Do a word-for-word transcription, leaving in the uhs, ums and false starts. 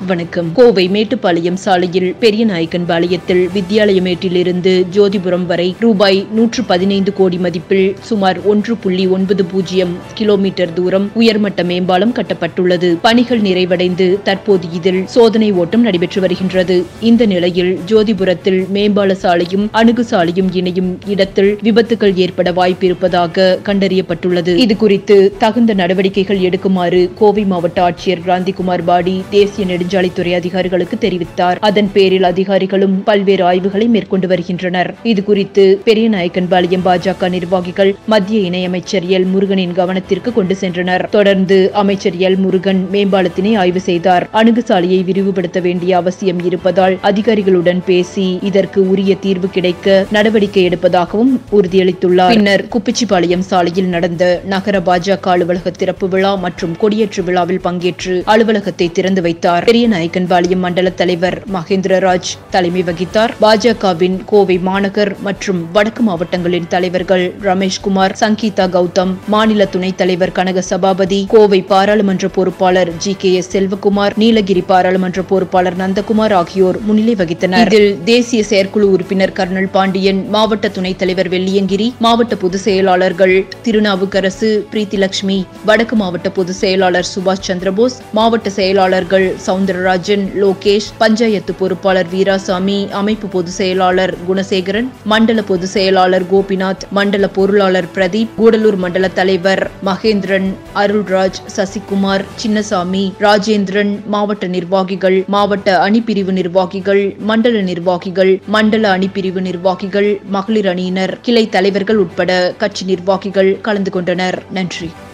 வணக்கம். கோவை மேட்டுப்பாளையம் சாலையில் பெரியநாயக்கன்பாளையத்தில் வித்யாலயமேட்டிலிருந்து ஜோதிபுரம் வரை ரூபாய் நூற்று பதினைந்து கோடி மதிப்பில் சுமார் ஒன்று புள்ளி ஒன்பது பூஜ்ஜியம் கிலோமீட்டர் தூரம் உயர்மட்ட மேம்பாலம் கட்டப்பட்டுள்ளது. பணிகள் நிறைவடைந்து தற்போது இதில் சோதனை ஓட்டம் நடைபெற்று வருகின்றது. இந்த நிலையில் ஜோதிபுரத்தில் மேம்பால சாலையும் அணுகு சாலையும் இணையும் இடத்தில் விபத்துகள் ஏற்பட வாய்ப்பிருப்பதாக கண்டறியப்பட்டுள்ளது. இதுகுறித்து தகுந்த நடவடிக்கைகள் எடுக்குமாறு கோவை மாவட்ட ஆட்சியர் கிராந்திகுமார் பாடி தேசிய நெடுஞ்சாலைத்துறை அதிகாரிகளுக்கு தெரிவித்தார். அதன் பேரில் அதிகாரிகளும் பல்வேறு ஆய்வுகளை மேற்கொண்டு வருகின்றனர். இதுகுறித்து பெரியநாயக்கன்பாளையம் பாஜக நிர்வாகிகள் மத்திய இணையமைச்சர் எல் முருகனின் கவனத்திற்கு கொண்டு சென்றனர். தொடர்ந்து அமைச்சர் எல் முருகன் மேம்பாலத்தினை ஆய்வு செய்தார். அணுகு சாலையை விரிவுபடுத்த வேண்டிய அவசியம் இருப்பதால் அதிகாரிகளுடன் பேசி இதற்கு உரிய தீர்வு கிடைக்க நடவடிக்கை எடுப்பதாகவும் உறுதியளித்துள்ளார். பின்னர் குப்பிச்சிபாளையம் சாலையில் நடந்த நகர பாஜக அலுவலக திறப்பு விழா மற்றும் கொடியேற்று விழாவில் பங்கேற்று அலுவலகத்தை திறந்து வைத்தார். பெரியநாயக்கன்பாளையம் மண்டல தலைவர் மகேந்திரராஜ் தலைமை வகித்தார். பாஜகவின் கோவை மாநகர் மற்றும் வடக்கு மாவட்டங்களின் தலைவர்கள் ரமேஷ்குமார், சங்கீதா கௌதம், மாநில துணைத் தலைவர் கனக சபாபதி, கோவை பாராளுமன்ற பொறுப்பாளர் G K S Selvakumar, Nilgiri பாராளுமன்ற பொறுப்பாளர் நந்தகுமார் ஆகியோர் முன்னிலை வகித்தனர். இதில் தேசிய செயற்குழு உறுப்பினர் கர்னல் பாண்டியன், மாவட்ட துணைத் தலைவர் வெள்ளியங்கிரி, மாவட்ட பொதுச் செயலாளர்கள் திருநாவுக்கரசு, பிரீத்திலட்சுமி, வடக்கு மாவட்ட பொதுச் செயலாளர் சுபாஷ் சந்திரபோஸ், மாவட்ட செயலாளர்கள் சவுந்தரராஜன், லோகேஷ், பஞ்சாயத்து பொறுப்பாளர் வீராசாமி, அமைப்பு பொதுச் செயலாளர் குணசேகரன், மண்டல பொதுச் செயலாளர் கோபிநாத், மண்டல பொருளாளர் பிரதீப், கூடலூர் மண்டல தலைவர் மகேந்திரன், அருள்ராஜ், சசிகுமார், சின்னசாமி, ராஜேந்திரன், மாவட்ட நிர்வாகிகள், மாவட்ட அணிப்பிரிவு நிர்வாகிகள், மண்டல நிர்வாகிகள், மண்டல அணிப்பிரிவு நிர்வாகிகள், மகளிர் அணியினர், கிளை தலைவர்கள் உட்பட கட்சி நிர்வாகிகள் கலந்து கொண்டனர். நன்றி.